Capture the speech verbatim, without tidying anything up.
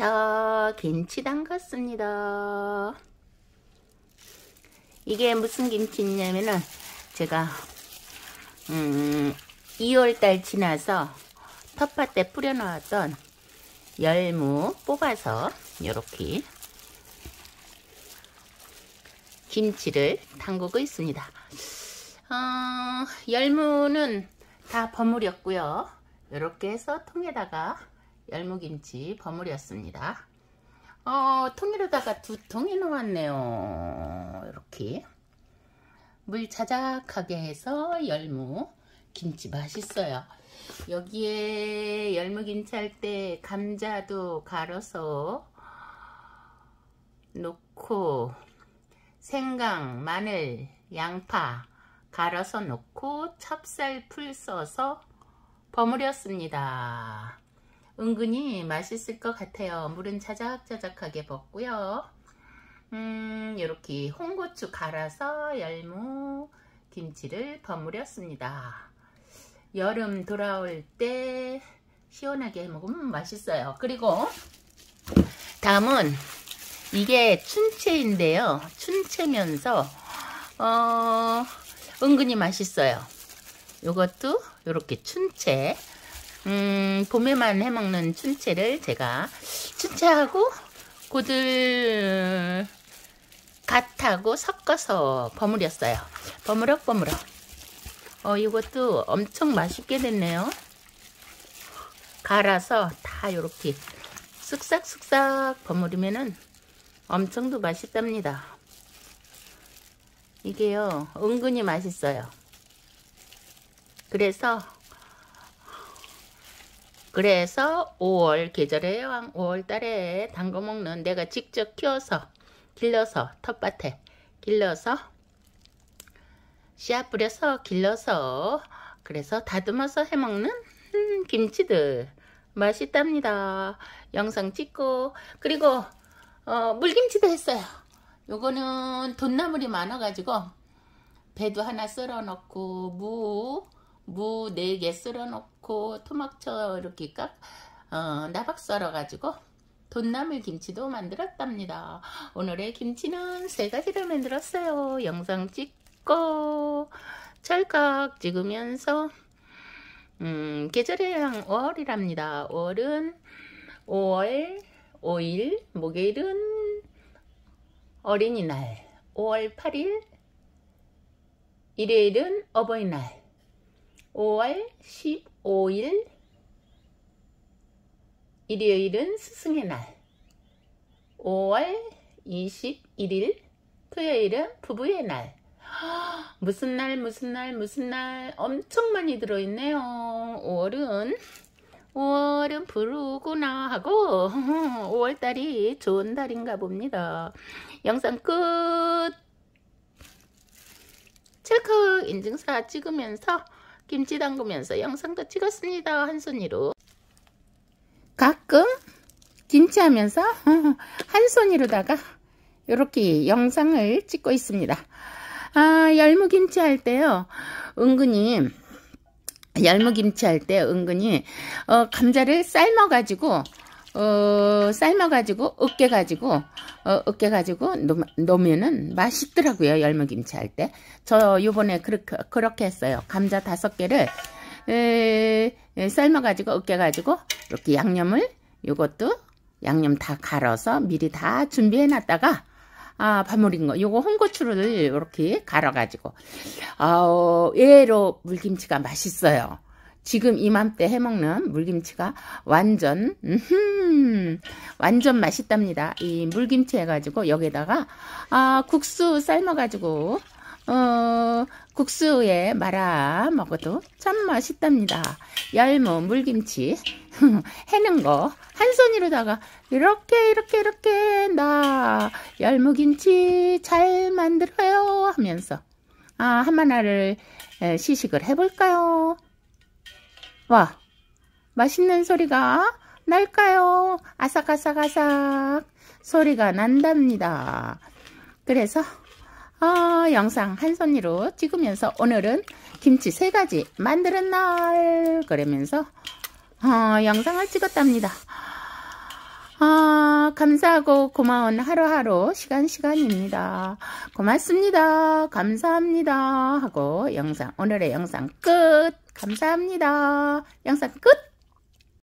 자, 김치 담갔습니다. 이게 무슨 김치냐면은 제가 음, 이월달 지나서 텃밭에 뿌려놓았던 열무 뽑아서 이렇게 김치를 담그고 있습니다. 어, 열무는 다 버무렸고요. 이렇게 해서 통에다가 열무김치 버무렸습니다. 어, 통에다가 두 통이 놓았네요. 이렇게 물 자작하게 해서 열무 김치 맛있어요. 여기에 열무김치 할 때 감자도 갈아서 넣고 생강, 마늘, 양파 갈아서 넣고 찹쌀풀 써서 버무렸습니다. 은근히 맛있을 것 같아요. 물은 자작자작하게 붓고요. 음, 이렇게 홍고추 갈아서 열무 김치를 버무렸습니다. 여름 돌아올 때 시원하게 먹으면 맛있어요. 그리고 다음은 이게 춘채인데요. 춘채면서 어, 은근히 맛있어요. 요것도 이렇게 춘채, 음, 봄에만 해먹는 춘채를 제가 춘채하고 고들 갓하고 섞어서 버무렸어요. 버무럭 버무럭. 어, 이것도 엄청 맛있게 됐네요. 갈아서 다 이렇게 쓱싹쓱싹 버무리면은 엄청도 맛있답니다. 이게요, 은근히 맛있어요. 그래서 그래서 오월 계절의 여왕 오월 달에 담궈 먹는, 내가 직접 키워서 길러서 텃밭에 길러서 씨앗 뿌려서 길러서 그래서 다듬어서 해먹는 음, 김치들 맛있답니다. 영상 찍고, 그리고 어, 물김치도 했어요. 요거는 돈나물이 많아가지고 배도 하나 썰어 넣고 무 무 네 개 썰어 넣고 토막쳐 이렇게 깍 어, 나박 썰어 가지고 돈나물 김치도 만들었답니다. 오늘의 김치는 세 가지를 만들었어요. 영상 찍고 찰칵 찍으면서 음, 계절의 여왕 오월이랍니다. 오월은 오월 오일 목요일은 어린이날, 오월 팔일 일요일은 어버이날, 오월 십오일 일요일은 스승의 날, 오월 이십일일 토요일은 부부의 날. 무슨 날 무슨 날 무슨 날 엄청 많이 들어있네요. 오월은 오월은 부르구나 하고 오월달이 좋은 달인가 봅니다. 영상 끝. 찰칵 인증사 찍으면서 김치 담그면서 영상도 찍었습니다. 한 손으로. 가끔 김치 하면서 한 손으로다가 이렇게 영상을 찍고 있습니다. 아, 열무김치 할 때요, 은근히 열무김치 할 때 은근히 어, 감자를 삶아 가지고 어, 삶아 가지고 으깨 가지고 어, 으깨 가지고 놓으면은 맛있더라고요. 열무김치 할 때. 저 요번에 그렇게 그렇게 했어요. 감자 다섯 개를 에, 에, 삶아 가지고 으깨 가지고 이렇게 양념을, 요것도 양념 다 갈아서 미리 다 준비해 놨다가 아, 버무린 거, 요거 홍고추를 이렇게 갈아가지고, 아, 의외로 물김치가 맛있어요. 지금 이맘때 해먹는 물김치가 완전, 음흠, 완전 맛있답니다. 이 물김치 해가지고, 여기다가, 아, 국수 삶아가지고, 어, 국수에 말아 먹어도 참 맛있답니다. 열무, 물김치, 해는 거, 한 손으로다가, 이렇게, 이렇게, 이렇게, 나, 열무김치 잘 만들어요. 하면서, 아, 한마나를 시식을 해볼까요? 와, 맛있는 소리가 날까요? 아삭아삭아삭 소리가 난답니다. 그래서, 어, 영상 한 손으로 찍으면서 오늘은 김치 세 가지 만드는 날 그러면서 어, 영상을 찍었답니다. 아, 감사하고 고마운 하루하루 시간 시간입니다. 고맙습니다. 감사합니다. 하고 영상 오늘의 영상 끝. 감사합니다. 영상 끝.